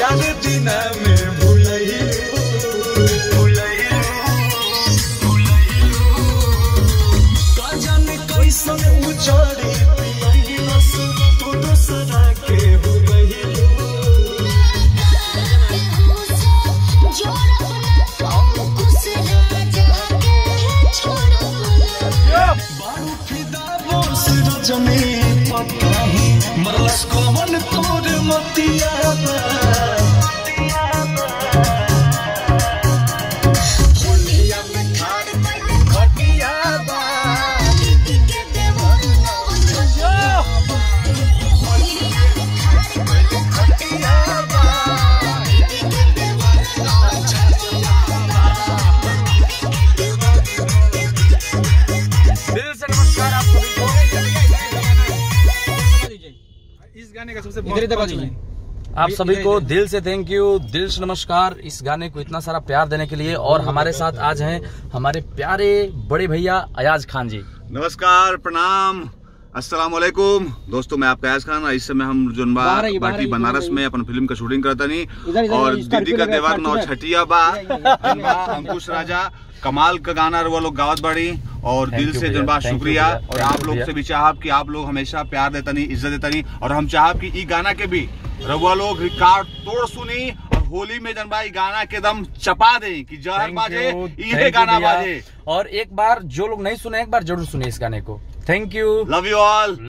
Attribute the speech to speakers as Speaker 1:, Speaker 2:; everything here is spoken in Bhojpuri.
Speaker 1: प्यार दिना में भूलई जाने कैसन उजाड़ी पियलस तू दूसरा के हो गई बारू फिदा बोस जमीन पता मरलस कौन तोर मतिया
Speaker 2: आप सभी को दिल से थैंक यू, दिल से नमस्कार इस गाने को इतना सारा प्यार देने के लिए। और हमारे साथ आज हैं हमारे प्यारे बड़े भैया अयाज खान जी।
Speaker 3: नमस्कार, प्रणाम, अस्सलाम वालेकुम दोस्तों। मैं आपका अयाज खान। इस समय हम जो बाटी बनारस में अपन फिल्म का शूटिंग करता नहीं और दीदी का त्योहार नौ छठिया बा अंकुश राजा कमाल का गाना वो लोग गावत बाड़ी और दिल से जनबा शुक्रिया। और आप लोग से भी चाहब कि आप लोग हमेशा प्यार देता नहीं, इज्जत देता नहीं। और हम चाहब कि ई गाना के भी रउआ लोग रिकॉर्ड तोड़ सुनी और होली में जनबा ई गाना के दम चपा दे कि जहर बाजे ये गाना बाजे।
Speaker 2: और एक बार जो लोग नहीं सुने एक बार जरूर सुने इस गाने को। Thank you,
Speaker 3: love you all.